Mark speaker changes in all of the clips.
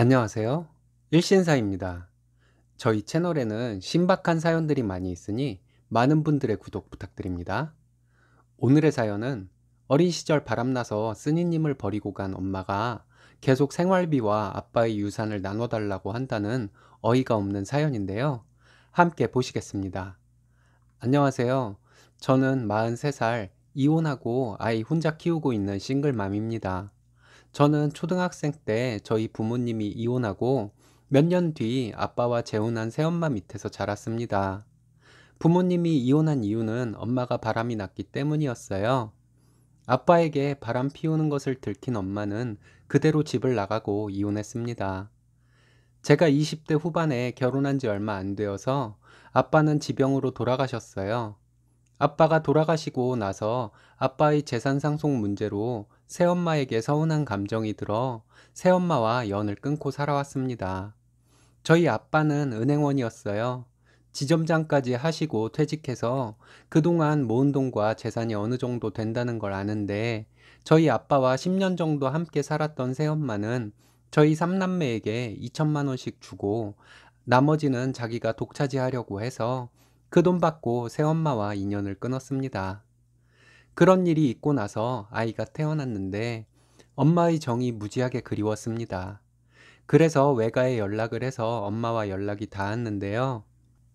Speaker 1: 안녕하세요. 일신사입니다. 저희 채널에는 신박한 사연들이 많이 있으니 많은 분들의 구독 부탁드립니다. 오늘의 사연은 어린 시절 바람나서 쓰니님을 버리고 간 엄마가 계속 생활비와 아빠의 유산을 나눠달라고 한다는 어이가 없는 사연인데요. 함께 보시겠습니다. 안녕하세요. 저는 43살 이혼하고 아이 혼자 키우고 있는 싱글맘입니다. 저는 초등학생 때 저희 부모님이 이혼하고 몇 년 뒤 아빠와 재혼한 새엄마 밑에서 자랐습니다. 부모님이 이혼한 이유는 엄마가 바람이 났기 때문이었어요. 아빠에게 바람 피우는 것을 들킨 엄마는 그대로 집을 나가고 이혼했습니다. 제가 20대 후반에 결혼한 지 얼마 안 되어서 아빠는 지병으로 돌아가셨어요. 아빠가 돌아가시고 나서 아빠의 재산 상속 문제로 새엄마에게 서운한 감정이 들어 새엄마와 연을 끊고 살아왔습니다. 저희 아빠는 은행원이었어요. 지점장까지 하시고 퇴직해서 그동안 모은 돈과 재산이 어느 정도 된다는 걸 아는데 저희 아빠와 10년 정도 함께 살았던 새엄마는 저희 삼남매에게 2천만 원씩 주고 나머지는 자기가 독차지하려고 해서 그 돈 받고 새엄마와 인연을 끊었습니다. 그런 일이 있고 나서 아이가 태어났는데 엄마의 정이 무지하게 그리웠습니다. 그래서 외가에 연락을 해서 엄마와 연락이 닿았는데요.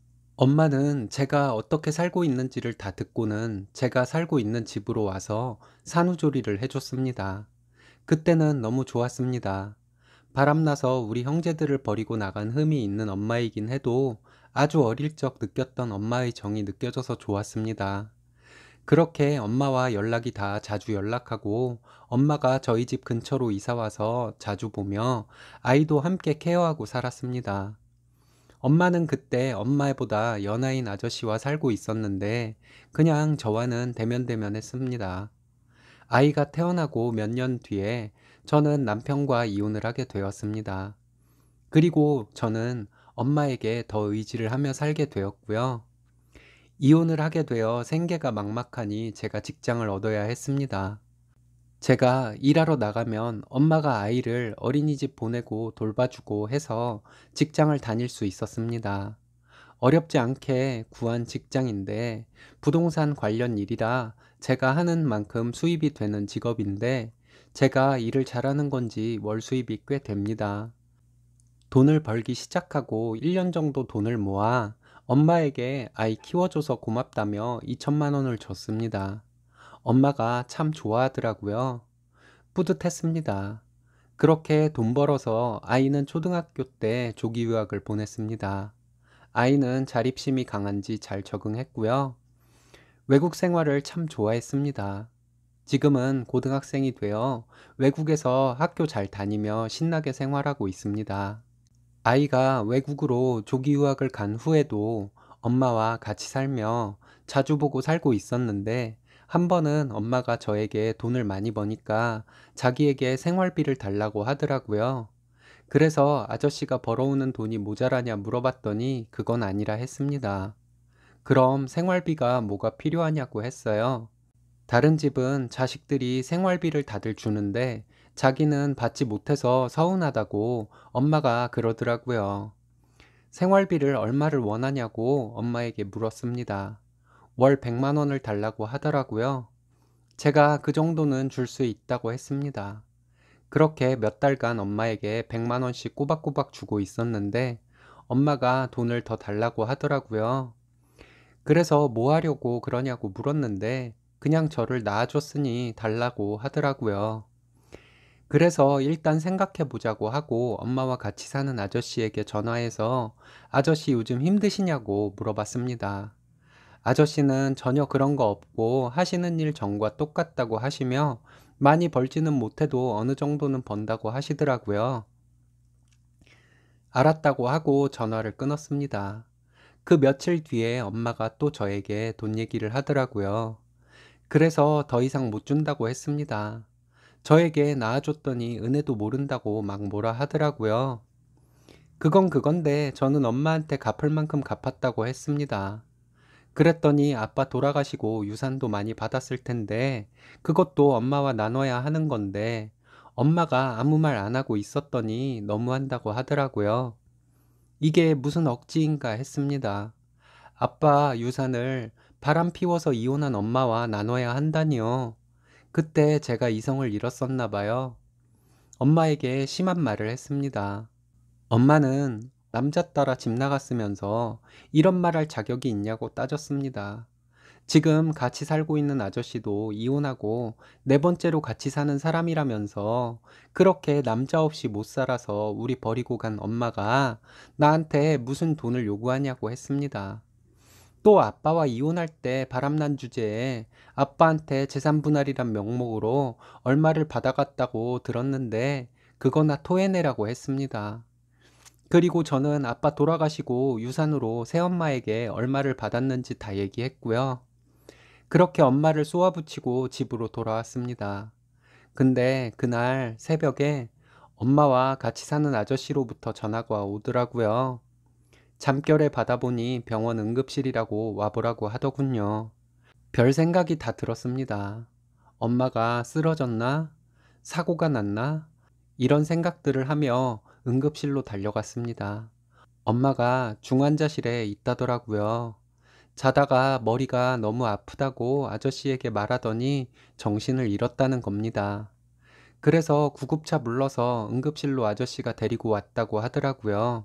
Speaker 1: 엄마는 제가 어떻게 살고 있는지를 다 듣고는 제가 살고 있는 집으로 와서 산후조리를 해줬습니다. 그때는 너무 좋았습니다. 바람나서 우리 형제들을 버리고 나간 흠이 있는 엄마이긴 해도 아주 어릴 적 느꼈던 엄마의 정이 느껴져서 좋았습니다. 그렇게 엄마와 연락이 다 자주 연락하고 엄마가 저희 집 근처로 이사와서 자주 보며 아이도 함께 케어하고 살았습니다. 엄마는 그때 엄마보다 연하인 아저씨와 살고 있었는데 그냥 저와는 대면대면했습니다. 아이가 태어나고 몇 년 뒤에 저는 남편과 이혼을 하게 되었습니다. 그리고 저는 엄마에게 더 의지를 하며 살게 되었고요. 이혼을 하게 되어 생계가 막막하니 제가 직장을 얻어야 했습니다. 제가 일하러 나가면 엄마가 아이를 어린이집 보내고 돌봐주고 해서 직장을 다닐 수 있었습니다. 어렵지 않게 구한 직장인데 부동산 관련 일이라 제가 하는 만큼 수입이 되는 직업인데 제가 일을 잘하는 건지 월 수입이 꽤 됩니다. 돈을 벌기 시작하고 1년 정도 돈을 모아 엄마에게 아이 키워줘서 고맙다며 2천만 원을 줬습니다. 엄마가 참 좋아하더라고요. 뿌듯했습니다. 그렇게 돈 벌어서 아이는 초등학교 때 조기 유학을 보냈습니다. 아이는 자립심이 강한지 잘 적응했고요. 외국 생활을 참 좋아했습니다. 지금은 고등학생이 되어 외국에서 학교 잘 다니며 신나게 생활하고 있습니다. 아이가 외국으로 조기 유학을 간 후에도 엄마와 같이 살며 자주 보고 살고 있었는데 한 번은 엄마가 저에게 돈을 많이 버니까 자기에게 생활비를 달라고 하더라고요. 그래서 아저씨가 벌어오는 돈이 모자라냐 물어봤더니 그건 아니라 했습니다. 그럼 생활비가 뭐가 필요하냐고 했어요. 다른 집은 자식들이 생활비를 다들 주는데 자기는 받지 못해서 서운하다고 엄마가 그러더라고요. 생활비를 얼마를 원하냐고 엄마에게 물었습니다. 월 100만 원을 달라고 하더라고요. 제가 그 정도는 줄 수 있다고 했습니다. 그렇게 몇 달간 엄마에게 100만 원씩 꼬박꼬박 주고 있었는데 엄마가 돈을 더 달라고 하더라고요. 그래서 뭐 하려고 그러냐고 물었는데 그냥 저를 낳아줬으니 달라고 하더라고요. 그래서 일단 생각해 보자고 하고 엄마와 같이 사는 아저씨에게 전화해서 아저씨 요즘 힘드시냐고 물어봤습니다. 아저씨는 전혀 그런 거 없고 하시는 일 전과 똑같다고 하시며 많이 벌지는 못해도 어느 정도는 번다고 하시더라고요. 알았다고 하고 전화를 끊었습니다. 그 며칠 뒤에 엄마가 또 저에게 돈 얘기를 하더라고요. 그래서 더 이상 못 준다고 했습니다. 저에게 낳아줬더니 은혜도 모른다고 막 뭐라 하더라고요. 그건 그건데 저는 엄마한테 갚을 만큼 갚았다고 했습니다. 그랬더니 아빠 돌아가시고 유산도 많이 받았을 텐데 그것도 엄마와 나눠야 하는 건데 엄마가 아무 말 안 하고 있었더니 너무한다고 하더라고요. 이게 무슨 억지인가 했습니다. 아빠 유산을 바람 피워서 이혼한 엄마와 나눠야 한다니요. 그때 제가 이성을 잃었었나 봐요. 엄마에게 심한 말을 했습니다. 엄마는 남자 따라 집 나갔으면서 이런 말 할 자격이 있냐고 따졌습니다. 지금 같이 살고 있는 아저씨도 이혼하고 네 번째로 같이 사는 사람이라면서 그렇게 남자 없이 못 살아서 우리 버리고 간 엄마가 나한테 무슨 돈을 요구하냐고 했습니다. 또 아빠와 이혼할 때 바람난 주제에 아빠한테 재산 분할이란 명목으로 얼마를 받아갔다고 들었는데 그거나 토해내라고 했습니다. 그리고 저는 아빠 돌아가시고 유산으로 새엄마에게 얼마를 받았는지 다 얘기했고요. 그렇게 엄마를 쏘아붙이고 집으로 돌아왔습니다. 근데 그날 새벽에 엄마와 같이 사는 아저씨로부터 전화가 오더라고요. 잠결에 받아보니 병원 응급실이라고 와보라고 하더군요. 별 생각이 다 들었습니다. 엄마가 쓰러졌나? 사고가 났나? 이런 생각들을 하며 응급실로 달려갔습니다. 엄마가 중환자실에 있다더라고요. 자다가 머리가 너무 아프다고 아저씨에게 말하더니 정신을 잃었다는 겁니다. 그래서 구급차 불러서 응급실로 아저씨가 데리고 왔다고 하더라고요.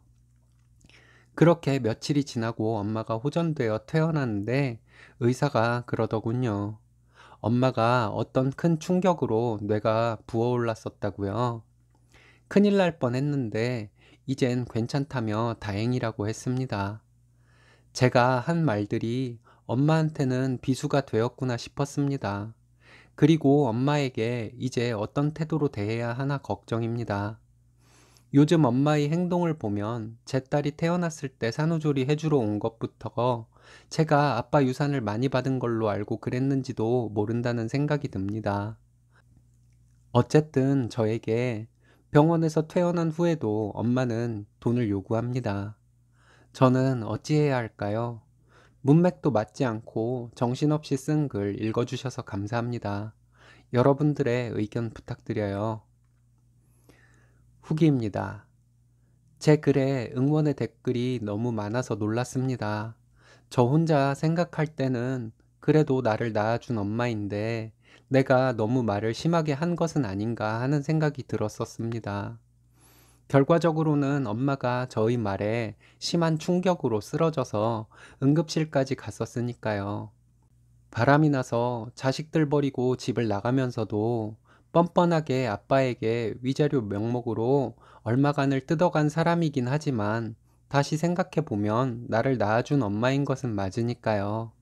Speaker 1: 그렇게 며칠이 지나고 엄마가 호전되어 퇴원하는데 의사가 그러더군요. 엄마가 어떤 큰 충격으로 뇌가 부어올랐었다고요. 큰일 날 뻔했는데 이젠 괜찮다며 다행이라고 했습니다. 제가 한 말들이 엄마한테는 비수가 되었구나 싶었습니다. 그리고 엄마에게 이제 어떤 태도로 대해야 하나 걱정입니다. 요즘 엄마의 행동을 보면 제 딸이 태어났을 때 산후조리 해주러 온 것부터 제가 아빠 유산을 많이 받은 걸로 알고 그랬는지도 모른다는 생각이 듭니다. 어쨌든 저에게 병원에서 퇴원한 후에도 엄마는 돈을 요구합니다. 저는 어찌해야 할까요? 문맥도 맞지 않고 정신없이 쓴 글 읽어주셔서 감사합니다. 여러분들의 의견 부탁드려요. 후기입니다. 제 글에 응원의 댓글이 너무 많아서 놀랐습니다. 저 혼자 생각할 때는 그래도 나를 낳아준 엄마인데 내가 너무 말을 심하게 한 것은 아닌가 하는 생각이 들었었습니다. 결과적으로는 엄마가 저희 말에 심한 충격으로 쓰러져서 응급실까지 갔었으니까요. 바람이 나서 자식들 버리고 집을 나가면서도 뻔뻔하게 아빠에게 위자료 명목으로 얼마간을 뜯어간 사람이긴 하지만 다시 생각해보면 나를 낳아준 엄마인 것은 맞으니까요.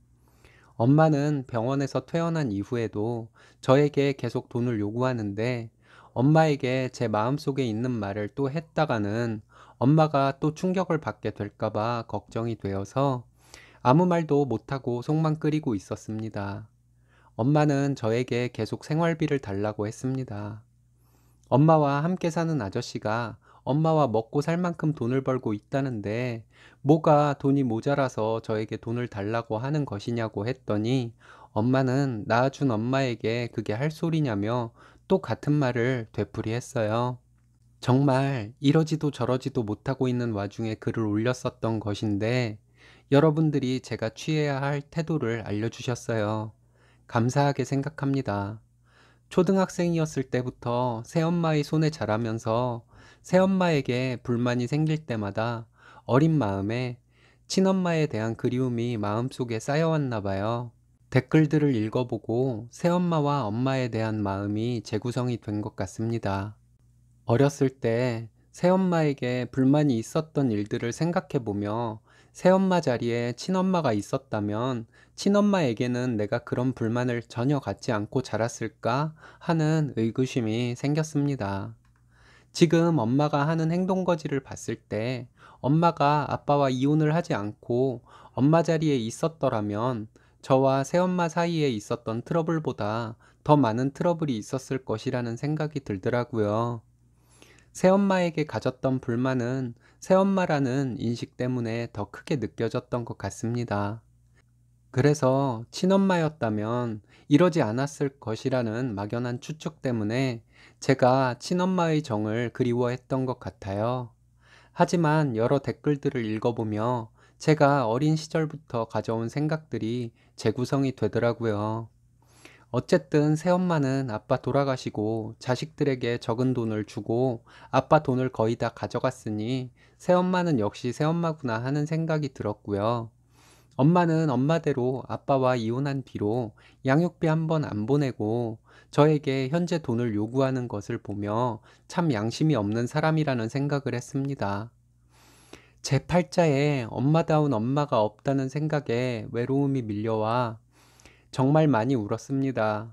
Speaker 1: 엄마는 병원에서 퇴원한 이후에도 저에게 계속 돈을 요구하는데 엄마에게 제 마음속에 있는 말을 또 했다가는 엄마가 또 충격을 받게 될까봐 걱정이 되어서 아무 말도 못하고 속만 끓이고 있었습니다. 엄마는 저에게 계속 생활비를 달라고 했습니다. 엄마와 함께 사는 아저씨가 엄마와 먹고 살 만큼 돈을 벌고 있다는데 뭐가 돈이 모자라서 저에게 돈을 달라고 하는 것이냐고 했더니 엄마는 낳아준 엄마에게 그게 할 소리냐며 또 같은 말을 되풀이했어요. 정말 이러지도 저러지도 못하고 있는 와중에 글을 올렸었던 것인데 여러분들이 제가 취해야 할 태도를 알려주셨어요. 감사하게 생각합니다. 초등학생이었을 때부터 새엄마의 손에 자라면서 새엄마에게 불만이 생길 때마다 어린 마음에 친엄마에 대한 그리움이 마음속에 쌓여왔나 봐요. 댓글들을 읽어보고 새엄마와 엄마에 대한 마음이 재구성이 된 것 같습니다. 어렸을 때 새엄마에게 불만이 있었던 일들을 생각해보며 새엄마 자리에 친엄마가 있었다면 친엄마에게는 내가 그런 불만을 전혀 갖지 않고 자랐을까 하는 의구심이 생겼습니다. 지금 엄마가 하는 행동거지를 봤을 때 엄마가 아빠와 이혼을 하지 않고 엄마 자리에 있었더라면 저와 새엄마 사이에 있었던 트러블보다 더 많은 트러블이 있었을 것이라는 생각이 들더라고요. 새엄마에게 가졌던 불만은 새엄마라는 인식 때문에 더 크게 느껴졌던 것 같습니다. 그래서 친엄마였다면 이러지 않았을 것이라는 막연한 추측 때문에 제가 친엄마의 정을 그리워했던 것 같아요. 하지만 여러 댓글들을 읽어보며 제가 어린 시절부터 가져온 생각들이 재구성이 되더라고요. 어쨌든 새엄마는 아빠 돌아가시고 자식들에게 적은 돈을 주고 아빠 돈을 거의 다 가져갔으니 새엄마는 역시 새엄마구나 하는 생각이 들었고요. 엄마는 엄마대로 아빠와 이혼한 뒤로 양육비 한 번 안 보내고 저에게 현재 돈을 요구하는 것을 보며 참 양심이 없는 사람이라는 생각을 했습니다. 제 팔자에 엄마다운 엄마가 없다는 생각에 외로움이 밀려와 정말 많이 울었습니다.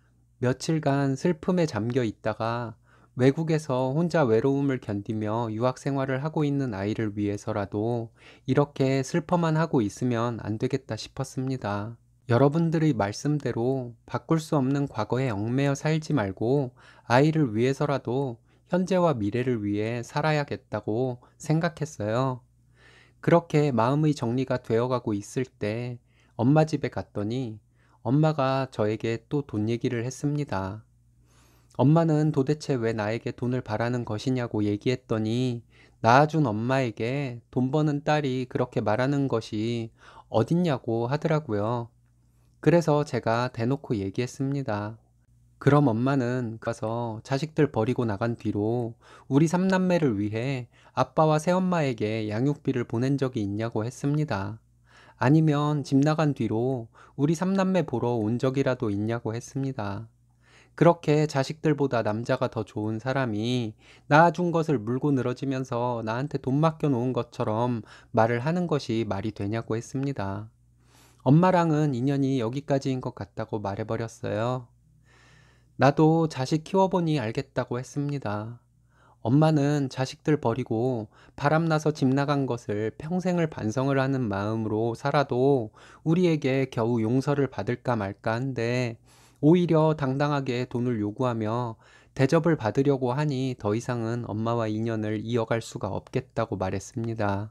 Speaker 1: 며칠간 슬픔에 잠겨 있다가 외국에서 혼자 외로움을 견디며 유학 생활을 하고 있는 아이를 위해서라도 이렇게 슬퍼만 하고 있으면 안 되겠다 싶었습니다. 여러분들의 말씀대로 바꿀 수 없는 과거에 얽매여 살지 말고 아이를 위해서라도 현재와 미래를 위해 살아야겠다고 생각했어요. 그렇게 마음의 정리가 되어가고 있을 때 엄마 집에 갔더니 엄마가 저에게 또 돈 얘기를 했습니다. 엄마는 도대체 왜 나에게 돈을 바라는 것이냐고 얘기했더니 낳아준 엄마에게 돈 버는 딸이 그렇게 말하는 것이 어딨냐고 하더라고요. 그래서 제가 대놓고 얘기했습니다. 그럼 엄마는 가서 자식들 버리고 나간 뒤로 우리 삼남매를 위해 아빠와 새엄마에게 양육비를 보낸 적이 있냐고 했습니다. 아니면 집 나간 뒤로 우리 삼남매 보러 온 적이라도 있냐고 했습니다. 그렇게 자식들보다 남자가 더 좋은 사람이 낳아준 것을 물고 늘어지면서 나한테 돈 맡겨 놓은 것처럼 말을 하는 것이 말이 되냐고 했습니다. 엄마랑은 인연이 여기까지인 것 같다고 말해버렸어요. 나도 자식 키워보니 알겠다고 했습니다. 엄마는 자식들 버리고 바람나서 집 나간 것을 평생을 반성을 하는 마음으로 살아도 우리에게 겨우 용서를 받을까 말까 한데 오히려 당당하게 돈을 요구하며 대접을 받으려고 하니 더 이상은 엄마와 인연을 이어갈 수가 없겠다고 말했습니다.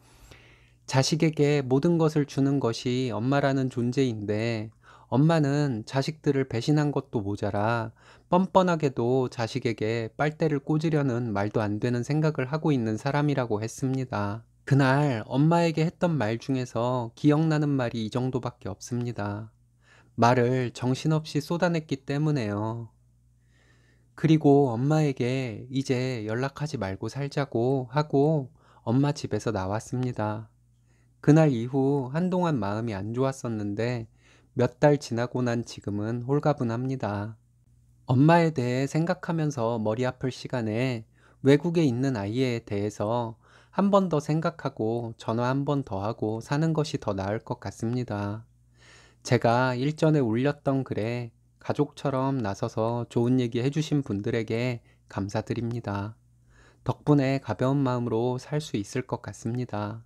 Speaker 1: 자식에게 모든 것을 주는 것이 엄마라는 존재인데 엄마는 자식들을 배신한 것도 모자라 뻔뻔하게도 자식에게 빨대를 꽂으려는 말도 안 되는 생각을 하고 있는 사람이라고 했습니다. 그날 엄마에게 했던 말 중에서 기억나는 말이 이 정도밖에 없습니다. 말을 정신없이 쏟아냈기 때문에요. 그리고 엄마에게 이제 연락하지 말고 살자고 하고 엄마 집에서 나왔습니다. 그날 이후 한동안 마음이 안 좋았었는데 몇 달 지나고 난 지금은 홀가분합니다. 엄마에 대해 생각하면서 머리 아플 시간에 외국에 있는 아이에 대해서 한 번 더 생각하고 전화 한 번 더 하고 사는 것이 더 나을 것 같습니다. 제가 일전에 올렸던 글에 가족처럼 나서서 좋은 얘기 해주신 분들에게 감사드립니다. 덕분에 가벼운 마음으로 살 수 있을 것 같습니다.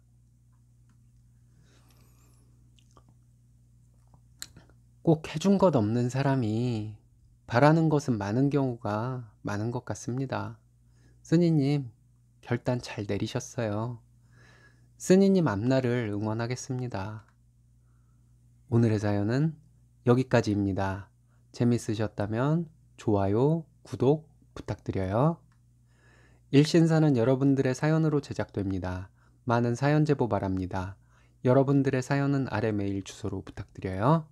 Speaker 1: 꼭 해준 것 없는 사람이 바라는 것은 많은 경우가 많은 것 같습니다. 스니님, 결단 잘 내리셨어요. 스니님 앞날을 응원하겠습니다. 오늘의 사연은 여기까지입니다. 재밌으셨다면 좋아요, 구독 부탁드려요. 일신사는 여러분들의 사연으로 제작됩니다. 많은 사연 제보 바랍니다. 여러분들의 사연은 아래 메일 주소로 부탁드려요.